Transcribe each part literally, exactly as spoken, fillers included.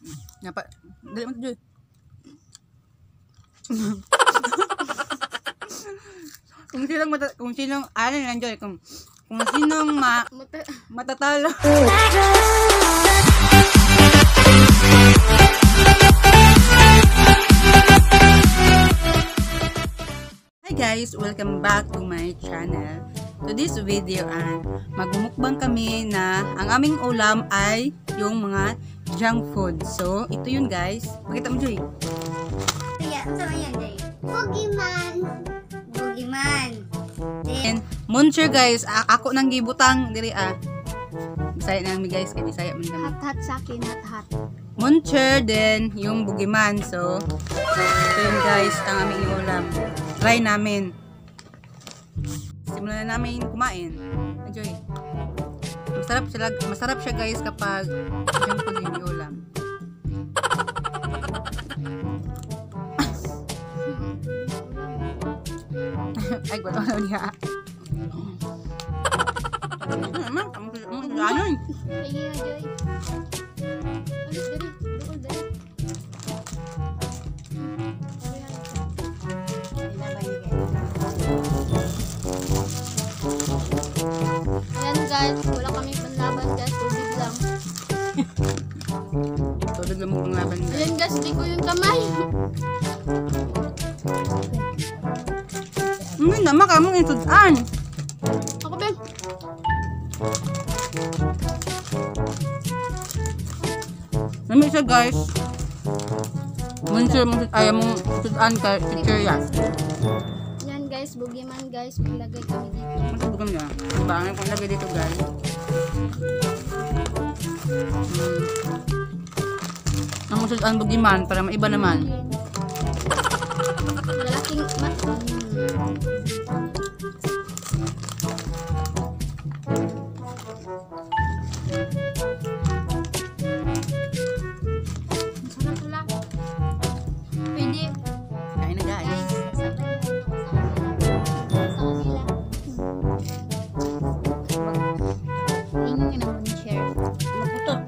Napa, dali mo Joy. Kung sinong mata, kung sinong ano lang Joy, kung kung sinong ma, matatalo. Hi guys, welcome back to my channel. To this video, uh, magmumukbang kami na ang aming ulam ay yung mga junk food. So, ito yun guys. Pakita mo Joy. Kaya, sama yan Joy. Boogeyman. Boogeyman. And Muncher guys, a- ako nang gibutang diri ah. Bisaya na mi guys, kay Bisaya man kami. Hot-hot sa akin, hot-hot. Muncher then yung boogeyman. So, ito yun guys, ang aming ulam. Try namin. Simulan na namin kumain. Enjoy. Masarap siya, masarap siya guys kapag junk food yung ulam. Ay, gusto ko niya. Ano? Ano? Sige nga Joy. Alis dali. Dukol dali. Ayan guys, wala kami panlaban guys, tubig lang. Tulad lang mo pang laban guys. Ayan guys, di ko yung kamay. Hindi naman ka mong isudan. Ako ba? Nami siya guys. Muncher mo ayaw mong isudan ka picture yan. Yan guys, boogeyman guys, maglagay kami dito. Masubukan niya. Bangin kong lagay dito guys. Hmm. Ang musudan bugiman para maiba naman. Malaking mat. Masarap pala. Pwede. Kain na guys. Guys, sabay mo sa kanila. Tingin ka naman share. Maputot.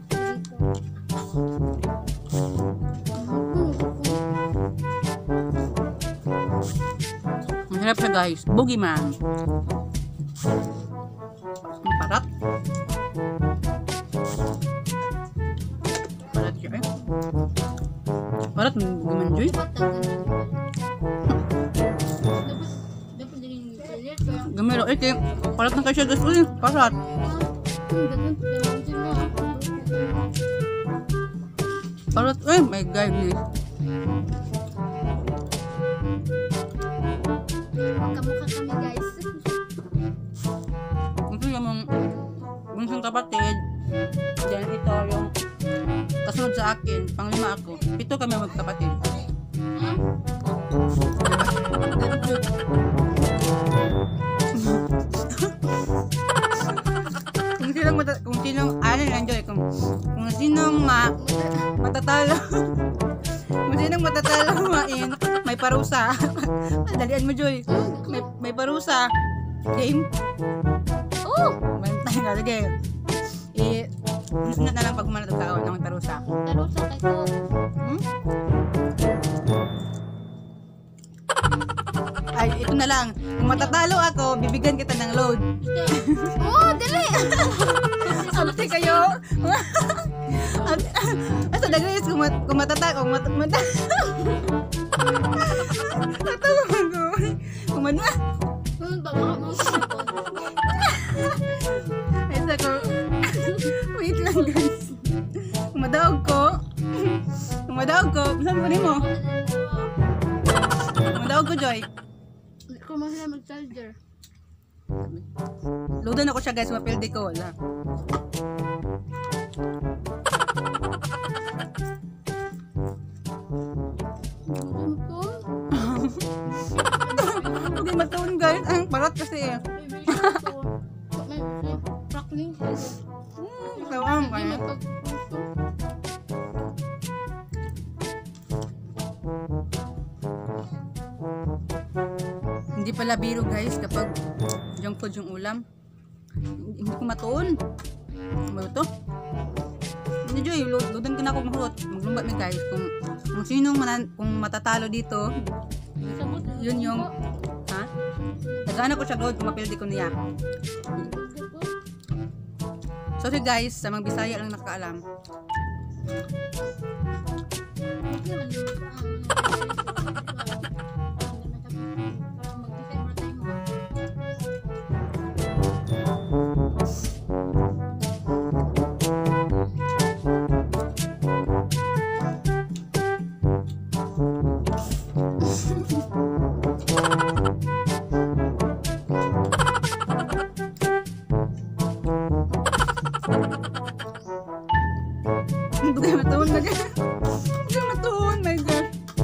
Masarap siya guys. Boogeyman. Ang parat. Parat siya eh. Parat ng boogeyman Joy. Dapat din yung palit. Gamero eh. Kaya parat na kayo siya guys. Uy, parat. Parat eh. My God. Magkamukha kami guys. Ito yung mga bunsong kapatid. Then ito yung kasunod sa akin. Panglima ako. Pito kami magkapatid. Kung sinong mata, kung sinong ano lang Joy, kung kung sinong ma, matatalo. Kung sinong matatalo main, may parusa. Dalian mo Joy. May may parusa. Game. Oh! Bantay nga sige. I sunod na lang pag umanat ang kaon ng parusa. Taro sa kay ko. Hmm? Ay, ito na lang. Kung matatalo ako, bibigyan kita ng load. Oh, dali! Ate kayo. Asa dagres kung mat kung matata kung mat mata. Tatawa ko. Kung man na. Kung baka mo sa Asa ko. Wait lang guys. Kung madaog ko. Kung madaog ko, saan pa mo? Kung madaog ko Joy. Hindi ko masaya mag-charger. Loadan ako siya guys, mapildi ko wala. Hindi matuon guys. Ang parat kasi eh. Tawang kaya. Hindi pala biro guys kapag junk food yung ulam. Hindi ko matuon. Ano to? Hindi ni Joy, ludan ka na ako mahurot. Maglumbat mi guys kung kung sinong manan, kung matatalo dito. Sabot. Yun yung ha? Nagana ko siya gold kung mapildi ko niya. Sorry guys, sa mga Bisaya lang nakakaalam. Hindi kayo matuon na dyan. Hindi kayo matuon, my God.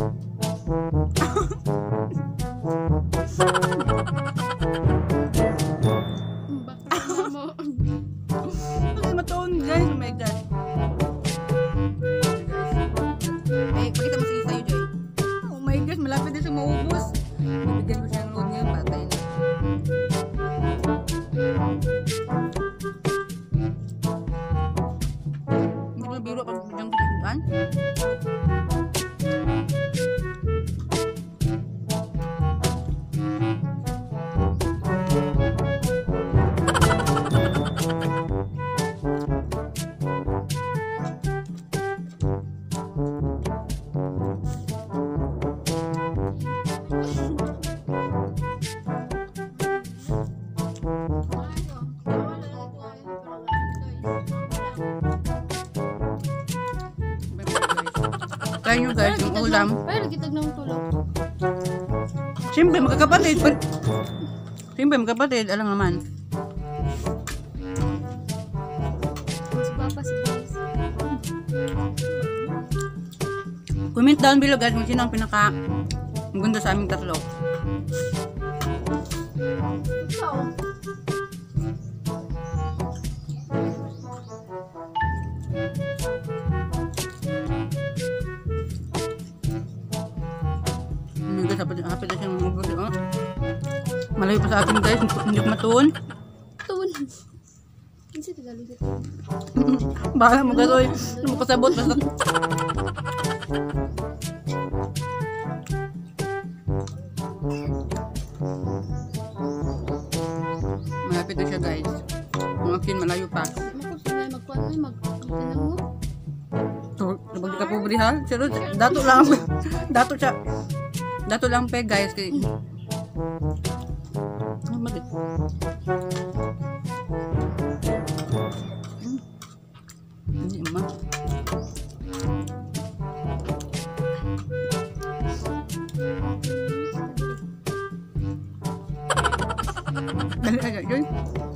Bakit mo? Hindi kayo matuon, guys. Oh my God. Eh, pakita mo si Isa yun, Joy. Oh my God, malapit din siya maubos. Bibigyan ko siya ng load niya, patay na. Hindi ko biro pag bidyang kutipuan. Try nyo guys, yung ulam. Ay, nagkitag ng tulog. Siyempre, magkakapatid. Siyempre, magkakapatid. Alam naman. Si Papa, si guys. Comment down below guys kung sino ang pinaka maganda sa aming tatlo. Ikaw. Hindi guys, hapit hapit na siyang mabuti. Oh. Malayo pa sa atin guys, hindi ko matuon. Tuon. Kinsa Tagalog ito? Bahala mo gatoy. Ano mo kasabot basta. Malapit na siya guys. Kung akin malayo pa. Makos na magkuhan ay magkuhan mo. So, nabagdi ka po brihal. Pero dato lang. Dato siya. Dato lang pe guys. Kay... Ano ba dito? Hmm. Hindi ma. Dali agak Joy.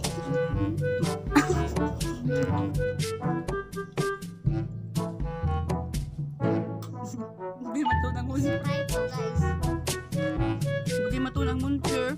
Hindi matulang mo. Try po guys. Hindi matulang mo, sir.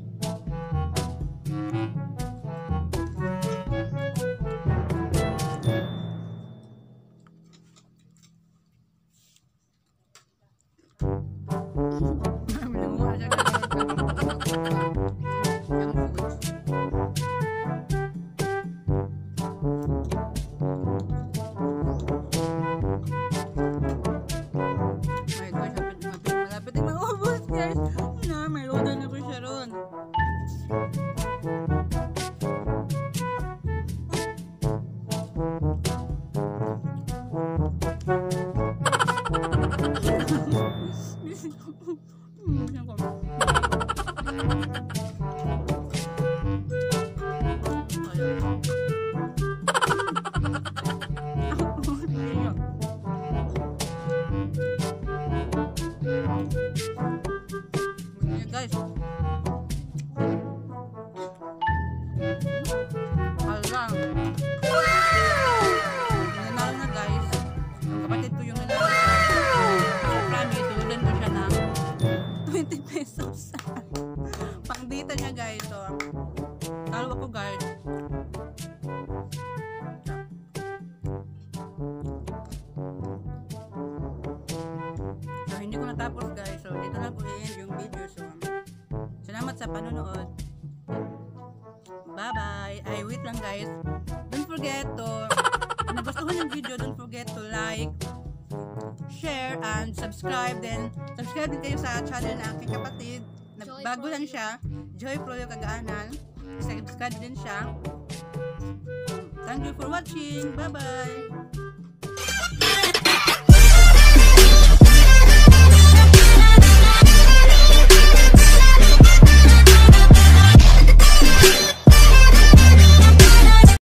Guys, halang. Nanalo na guys. Ang kapatid ko yung nanalo. Ako promise, tuludan ko siya ng twenty pesos. Pang dita niya guys. So, talo ako guys. So, hindi ko natapos guys. So, dito lang ko i-end yung video. So, salamat sa panonood. Bye-bye. Ay, wait lang guys. Don't forget to, kung nagustuhan nagustuhan yung video, don't forget to like, share, and subscribe. Then, subscribe din kayo sa channel na aking kapatid. Na Joy bago lang Froyo. siya. Joy Froyo Kagaanan. Subscribe din siya. Thank you for watching. Bye-bye.